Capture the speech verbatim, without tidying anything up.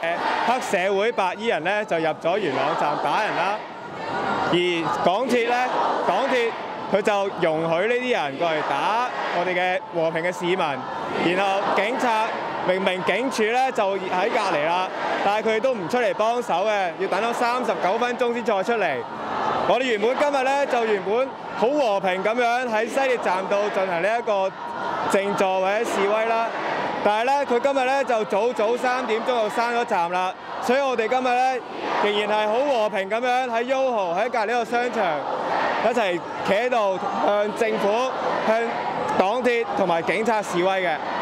黑社會白衣人咧就入咗元朗站打人啦，而港鐵咧，港鐵佢就容許呢啲人過嚟打我哋嘅和平嘅市民，然後警察明明警署咧就喺隔離啦，但係佢哋都唔出嚟幫手嘅，要等咗三十九分鐘先再出嚟。我哋原本今日咧就原本好和平咁樣喺西鐵站度進行呢一個靜坐或者示威啦。但係咧，佢今日咧就早早三點鐘就閂咗站啦，所以我哋今日咧仍然係好和平咁樣喺 Yoho 喺隔離呢個商場一齊企喺度向政府、向港鐵同埋警察示威嘅。